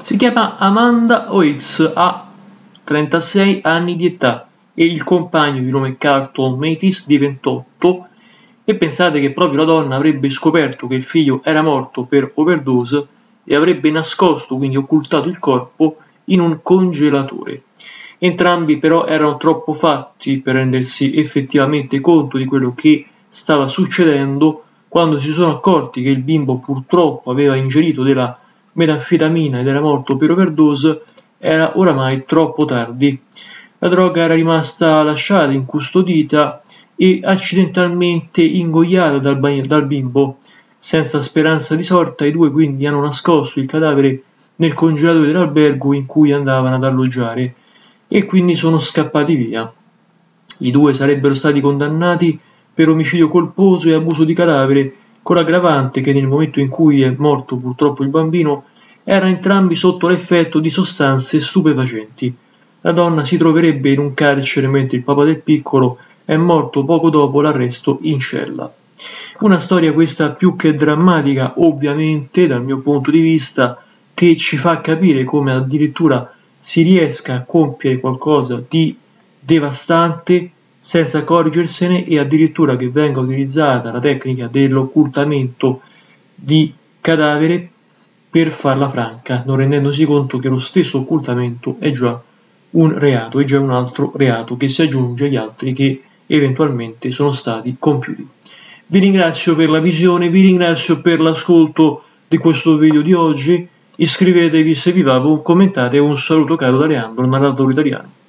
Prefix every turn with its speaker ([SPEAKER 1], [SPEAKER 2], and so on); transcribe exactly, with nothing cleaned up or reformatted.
[SPEAKER 1] Si chiama Amanda Oix, ha trentasei anni di età e il compagno di nome Carlton Mathis di ventotto, e pensate che proprio la donna avrebbe scoperto che il figlio era morto per overdose e avrebbe nascosto, quindi occultato il corpo in un congelatore. Entrambi però erano troppo fatti per rendersi effettivamente conto di quello che stava succedendo. Quando si sono accorti che il bimbo purtroppo aveva ingerito della metanfetamina ed era morto per overdose, era oramai troppo tardi. La droga era rimasta lasciata incustodita e accidentalmente ingoiata dal, dal bimbo. Senza speranza di sorta, i due quindi hanno nascosto il cadavere nel congelatore dell'albergo in cui andavano ad alloggiare e quindi sono scappati via. I due sarebbero stati condannati per omicidio colposo e abuso di cadavere, con l'aggravante che nel momento in cui è morto purtroppo il bambino erano entrambi sotto l'effetto di sostanze stupefacenti. La donna si troverebbe in un carcere mentre il papà del piccolo è morto poco dopo l'arresto in cella. Una storia questa più che drammatica, ovviamente, dal mio punto di vista, che ci fa capire come addirittura si riesca a compiere qualcosa di devastante senza accorgersene e addirittura che venga utilizzata la tecnica dell'occultamento di cadavere per farla franca, non rendendosi conto che lo stesso occultamento è già un reato, è già un altro reato che si aggiunge agli altri che eventualmente sono stati compiuti. Vi ringrazio per la visione, vi ringrazio per l'ascolto di questo video di oggi, iscrivetevi se vi va, commentate, un saluto caro da Leandro, narratore italiano.